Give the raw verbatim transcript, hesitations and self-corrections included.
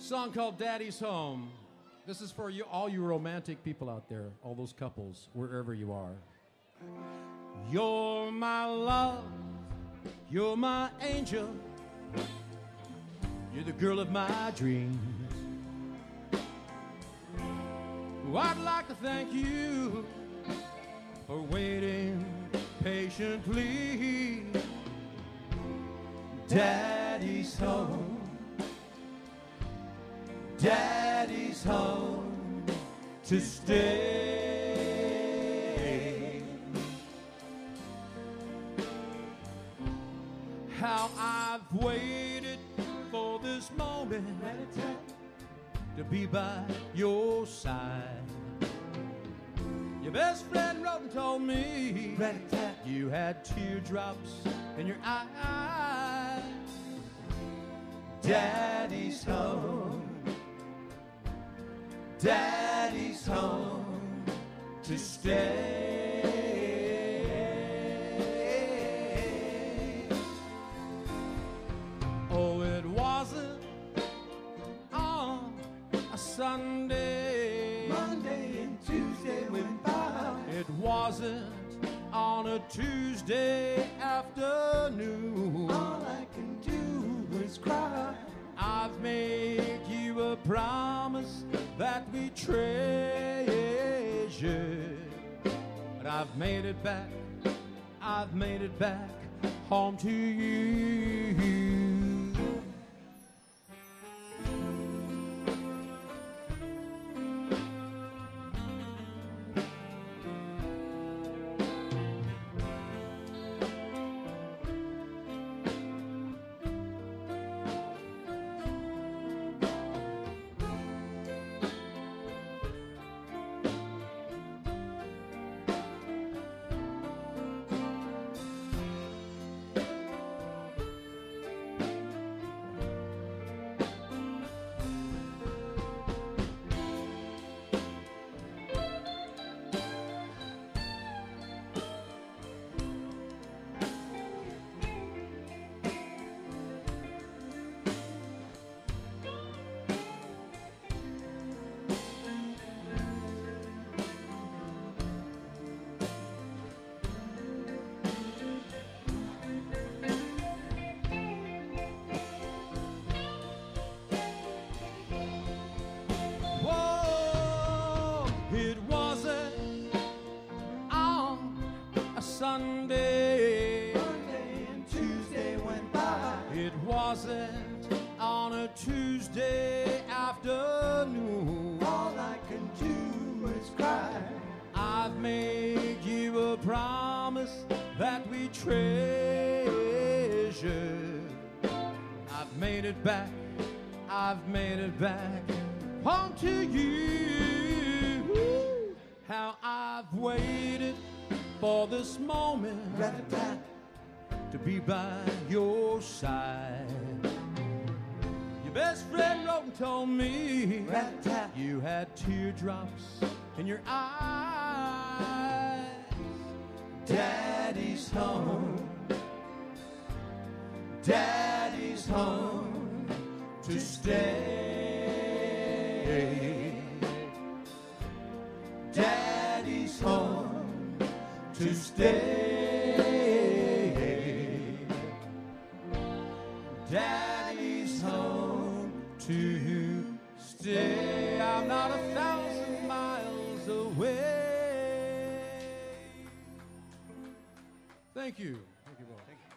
Song called Daddy's Home. This is for you, all you romantic people out there, all those couples, wherever you are. You're my love, you're my angel, you're the girl of my dreams. Oh, I'd like to thank you for waiting patiently. Daddy's home, Daddy's home to stay. How I've waited for this moment to be by your side. Your best friend wrote and told me you had teardrops in your eyes. Daddy's home, Daddy's home to stay. Oh, it wasn't on a Sunday. Monday and Tuesday went by. It wasn't on a Tuesday afternoon. All I can do is cry. I've made you a promise that we treasure, but I've made it back, I've made it back home to you. Sunday, Monday and Tuesday went by. It wasn't on a Tuesday afternoon. All I can do is cry. I've made you a promise that we treasure. I've made it back, I've made it back home to you. Woo. How I've waited for this moment to be by your side. Your best friend wrote and told me you had teardrops in your eyes. Daddy's home, Daddy's home to stay. Daddy's home to stay. Daddy's home to stay. I'm not a thousand miles away. Thank you. Thank you, Bob. Thank you.